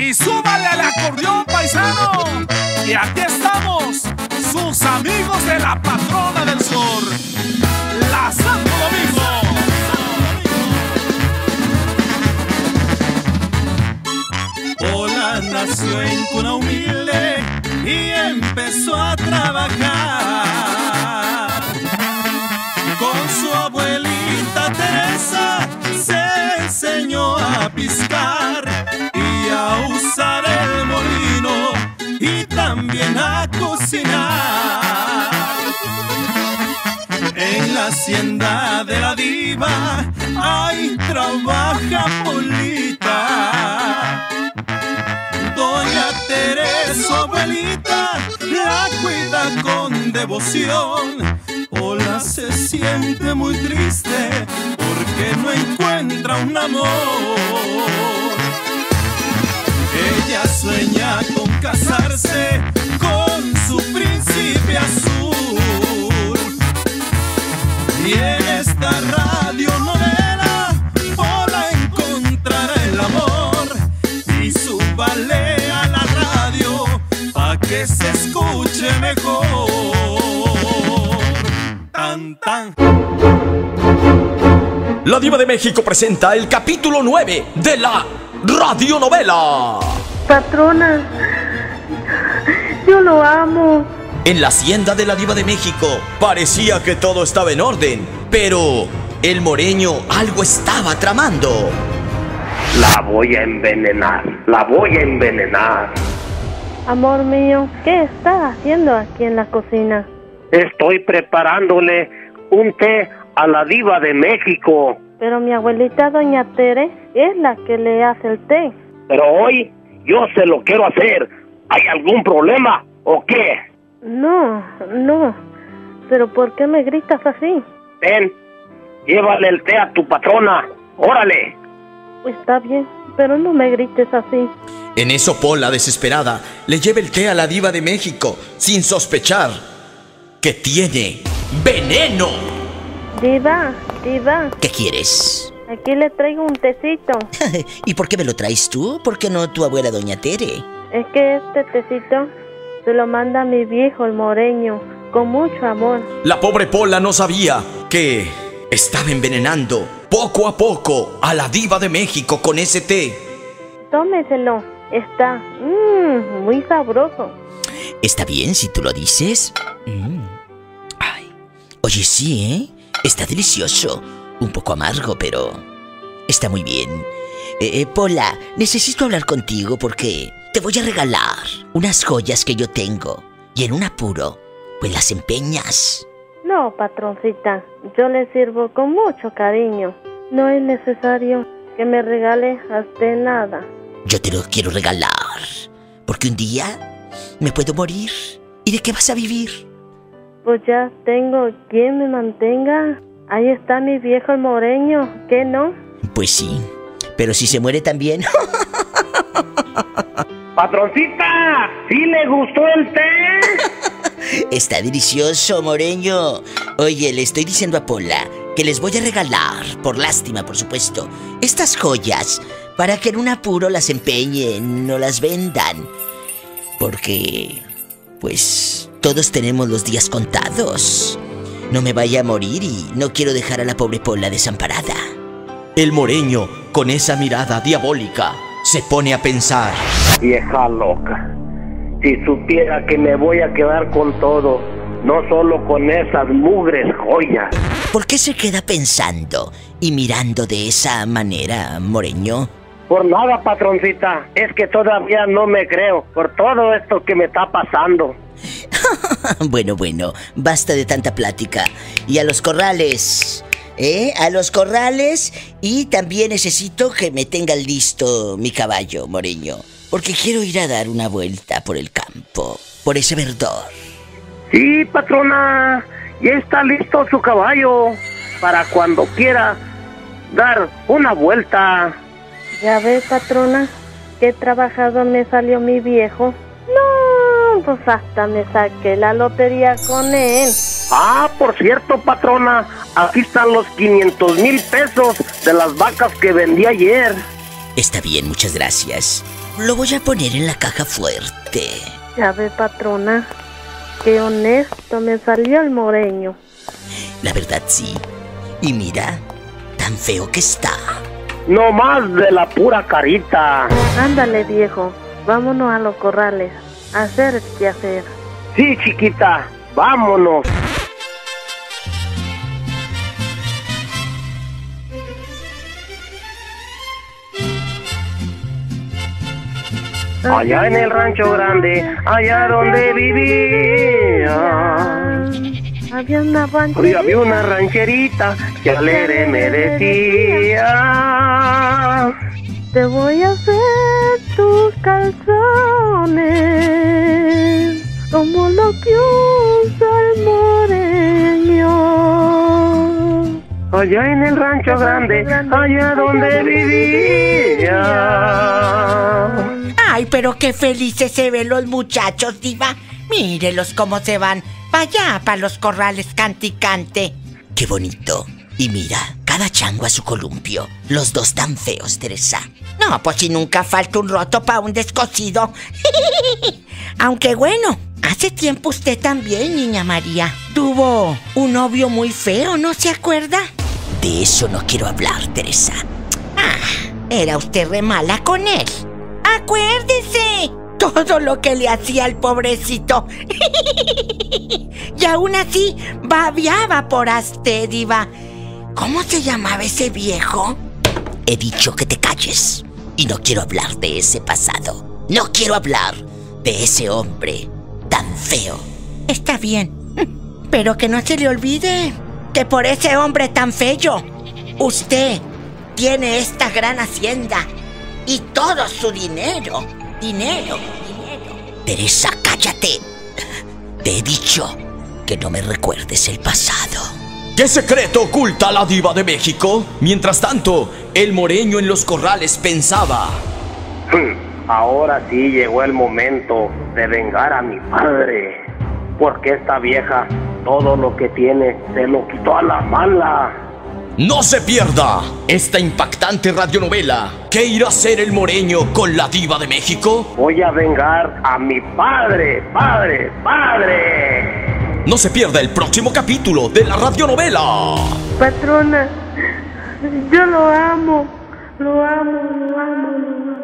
Y súbale al acordeón, paisano. Y aquí estamos, sus amigos de la patrona del sur, la Santo Domingo. Pola nació en cuna humilde y empezó a trabajar. Con su abuelita Teresa se enseñó a piscar y a usar el molino y también a cocinar. En la hacienda de la diva ahí trabaja Polita. Doña Teresa, su abuelita, la cuida con devoción. Pola se siente muy triste porque no encuentra un amor. Ella sueña con casarse con su príncipe azul. Y en esta radionovela Pola encontrará el amor. Y súbale a la radio pa' que se escuche mejor. Tan, tan. La Diva de México presenta el capítulo 9 de la radionovela. Patrona, yo lo amo. En la hacienda de la Diva de México parecía que todo estaba en orden, pero el moreño algo estaba tramando. La voy a envenenar, la voy a envenenar. Amor mío, ¿qué estás haciendo aquí en la cocina? Estoy preparándole un té a la Diva de México. Pero mi abuelita doña Tere es la que le hace el té. Pero hoy yo se lo quiero hacer. ¿Hay algún problema o qué? No. ¿Pero por qué me gritas así? Ven, llévale el té a tu patrona. ¡Órale! Está bien, pero no me grites así. En eso Pola, desesperada, le lleva el té a la Diva de México, sin sospechar que tiene veneno. Diva. ¿Qué quieres? Aquí le traigo un tecito. ¿Y por qué me lo traes tú? ¿Por qué no tu abuela doña Tere? Es que este tecito se lo manda a mi viejo, el moreño, con mucho amor. La pobre Pola no sabía que estaba envenenando poco a poco a la Diva de México con ese té. Tómeselo, está muy sabroso. Está bien si tú lo dices. Ay. Oye, sí, ¿eh? Está delicioso. Un poco amargo, pero está muy bien. Pola, necesito hablar contigo porque te voy a regalar unas joyas que yo tengo. Y en un apuro, pues las empeñas. No, patroncita, yo le sirvo con mucho cariño. No es necesario que me regale a usted nada. Yo te lo quiero regalar, porque un día me puedo morir. ¿Y de qué vas a vivir? Pues ya tengo quien me mantenga. Ahí está mi viejo el moreño, ¿qué no? Pues sí, pero si se muere también. ¡Patroncita! ¿Sí le gustó el té? Está delicioso, moreño. Oye, le estoy diciendo a Pola que les voy a regalar, por lástima, por supuesto, estas joyas para que en un apuro las empeñen, no las vendan. Porque, pues, todos tenemos los días contados. No me vaya a morir y no quiero dejar a la pobre Pola desamparada. El moreño, con esa mirada diabólica, se pone a pensar. Vieja loca, si supiera que me voy a quedar con todo, no solo con esas mugres joyas. ¿Por qué se queda pensando y mirando de esa manera, moreño? Por nada, patroncita, es que todavía no me creo por todo esto que me está pasando. Bueno, basta de tanta plática. Y a los corrales, a los corrales. Y también necesito que me tenga listo mi caballo, moreño, porque quiero ir a dar una vuelta por el campo, por ese verdor. Sí, patrona, ya está listo su caballo para cuando quiera dar una vuelta. Ya ves, patrona, qué trabajador me salió mi viejo. No, pues hasta me saqué la lotería con él. Ah, por cierto, patrona, aquí están los 500,000 pesos de las vacas que vendí ayer. Está bien, muchas gracias. Lo voy a poner en la caja fuerte. Ya ve, patrona, qué honesto me salió el moreño. La verdad sí. Y mira, tan feo que está. No más de la pura carita. Ándale, viejo, vámonos a los corrales, a hacer qué hacer. Sí, chiquita, vámonos. Allá en el rancho grande, allá donde vivía, Había una hoy rancherita. había una rancherita que alegre me decía: Te voy a hacer tus calzones como lo que usa el moreño. allá en el rancho grande, allá donde vivía. Ay, pero qué felices se ven los muchachos, diva. Mírelos cómo se van para allá, para los corrales, cante y cante. Qué bonito. Y mira, cada chango a su columpio. Los dos tan feos, Teresa. No, pues si nunca falta un roto para un descosido. Aunque bueno, hace tiempo usted también, niña María, tuvo un novio muy feo, ¿no se acuerda? De eso no quiero hablar, Teresa. Ah, era usted re mala con él. ¡Acuérdese! Todo lo que le hacía al pobrecito. Y aún así, babiaba por usted, diva. ¿Cómo se llamaba ese viejo? He dicho que te calles. Y no quiero hablar de ese pasado. No quiero hablar de ese hombre tan feo. Está bien, pero que no se le olvide que por ese hombre tan feo, usted tiene esta gran hacienda y todo su dinero. Dinero. Teresa, cállate. Te he dicho que no me recuerdes el pasado. ¿Qué secreto oculta la diva de México? Mientras tanto, el moreño en los corrales pensaba: Ahora sí llegó el momento de vengar a mi padre, porque esta vieja todo lo que tiene se lo quitó a la mala. no se pierda esta impactante radionovela. ¿Qué irá a hacer el moreño con la diva de México? Voy a vengar a mi padre, padre. No se pierda el próximo capítulo de la radionovela. Patrona, yo lo amo, lo amo, lo amo, lo amo.